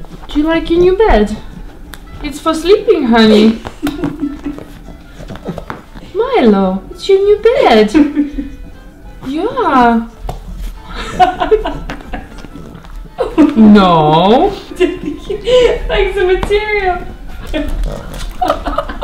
Do you like your new bed? It's for sleeping, honey. Milo, it's your new bed. Yeah. No. Like some material.